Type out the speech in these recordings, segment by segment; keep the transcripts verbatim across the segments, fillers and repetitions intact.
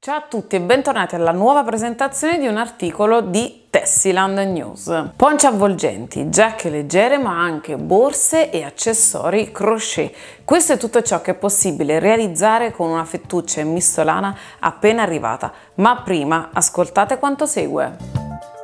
Ciao a tutti e bentornati alla nuova presentazione di un articolo di Tessiland News. Ponce avvolgenti, giacche leggere ma anche borse e accessori crochet. Questo è tutto ciò che è possibile realizzare con una fettuccia in mistolana appena arrivata. Ma prima ascoltate quanto segue.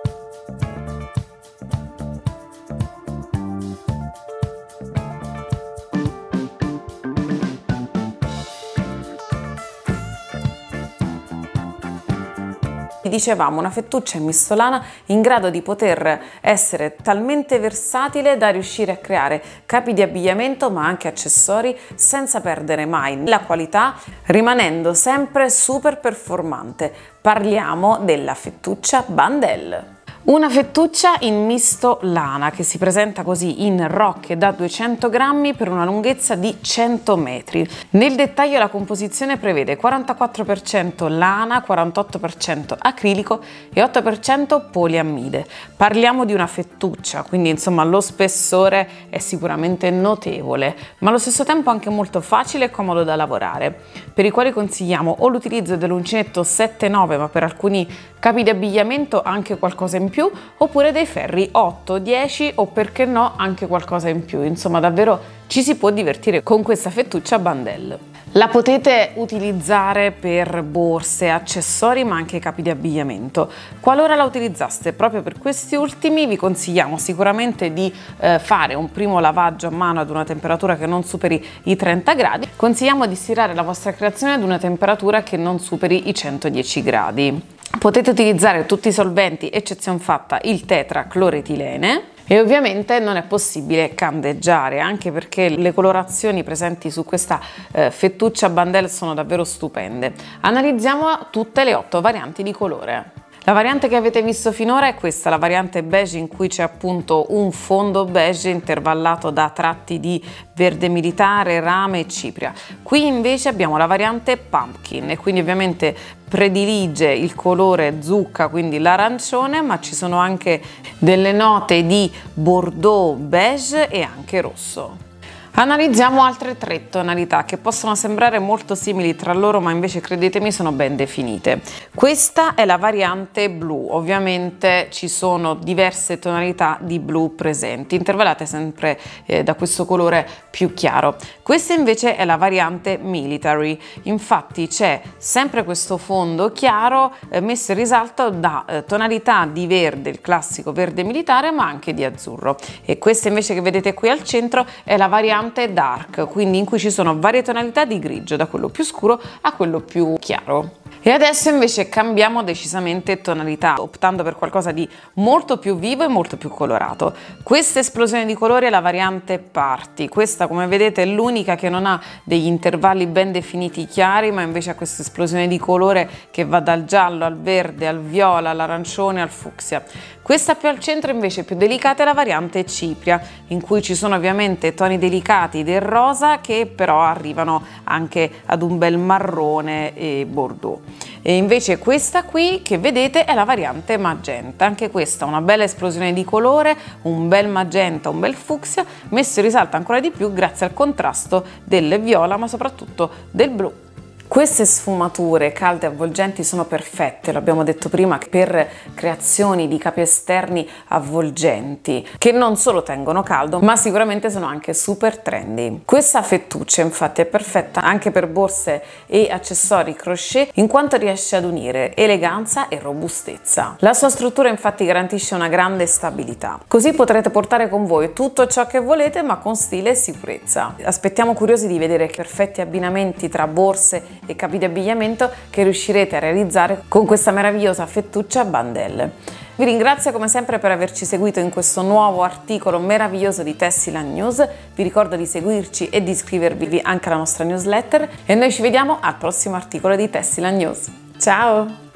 Dicevamo, una fettuccia in mistolana in grado di poter essere talmente versatile da riuscire a creare capi di abbigliamento ma anche accessori senza perdere mai la qualità, rimanendo sempre super performante. Parliamo della fettuccia Bandel. Una fettuccia in misto lana che si presenta così in rocche da duecento grammi per una lunghezza di cento metri. Nel dettaglio la composizione prevede quarantaquattro per cento lana, quarantotto per cento acrilico e otto per cento poliammide. Parliamo di una fettuccia, quindi insomma lo spessore è sicuramente notevole, ma allo stesso tempo anche molto facile e comodo da lavorare, per i quali consigliamo o l'utilizzo dell'uncinetto sette nove, ma per alcuni capi di abbigliamento anche qualcosa in più, oppure dei ferri otto dieci o perché no anche qualcosa in più. Insomma, davvero ci si può divertire con questa fettuccia Bandel. La potete utilizzare per borse, accessori ma anche capi di abbigliamento. Qualora la utilizzaste proprio per questi ultimi, vi consigliamo sicuramente di eh, fare un primo lavaggio a mano ad una temperatura che non superi i trenta gradi. Consigliamo di stirare la vostra creazione ad una temperatura che non superi i centodieci gradi. Potete utilizzare tutti i solventi, eccezion fatta il tetracloretilene, e ovviamente non è possibile candeggiare, anche perché le colorazioni presenti su questa eh, fettuccia Bandel sono davvero stupende. Analizziamo tutte le otto varianti di colore. La variante che avete visto finora è questa, la variante beige, in cui c'è appunto un fondo beige intervallato da tratti di verde militare, rame e cipria. Qui invece abbiamo la variante pumpkin e quindi ovviamente predilige il colore zucca, quindi l'arancione, ma ci sono anche delle note di bordeaux, beige e anche rosso. Analizziamo altre tre tonalità che possono sembrare molto simili tra loro, ma invece credetemi sono ben definite. Questa è la variante blu, ovviamente ci sono diverse tonalità di blu presenti, intervallate sempre eh, da questo colore più chiaro. Questa invece è la variante military, infatti c'è sempre questo fondo chiaro eh, messo in risalto da eh, tonalità di verde, il classico verde militare, ma anche di azzurro. E questa invece che vedete qui al centro è la variante dark, quindi in cui ci sono varie tonalità di grigio, da quello più scuro a quello più chiaro. E adesso invece cambiamo decisamente tonalità, optando per qualcosa di molto più vivo e molto più colorato. Questa esplosione di colori è la variante party. Questa, come vedete, è l'unica che non ha degli intervalli ben definiti chiari, ma invece ha questa esplosione di colore che va dal giallo al verde, al viola, all'arancione, al fucsia. Questa più al centro invece più delicata è la variante cipria, in cui ci sono ovviamente toni delicati del rosa che però arrivano anche ad un bel marrone e bordeaux. E invece questa qui che vedete è la variante magenta, anche questa una bella esplosione di colore, un bel magenta, un bel fucsia, messo in risalto ancora di più grazie al contrasto del viola ma soprattutto del blu. Queste sfumature calde e avvolgenti sono perfette, lo abbiamo detto prima, per creazioni di capi esterni avvolgenti che non solo tengono caldo ma sicuramente sono anche super trendy. Questa fettuccia infatti è perfetta anche per borse e accessori crochet, in quanto riesce ad unire eleganza e robustezza. La sua struttura infatti garantisce una grande stabilità, così potrete portare con voi tutto ciò che volete ma con stile e sicurezza. Aspettiamo curiosi di vedere che perfetti abbinamenti tra borse e capi di abbigliamento che riuscirete a realizzare con questa meravigliosa fettuccia Bandel. Vi ringrazio come sempre per averci seguito in questo nuovo articolo meraviglioso di Tessiland News. Vi ricordo di seguirci e di iscrivervi anche alla nostra newsletter e noi ci vediamo al prossimo articolo di Tessiland News. Ciao!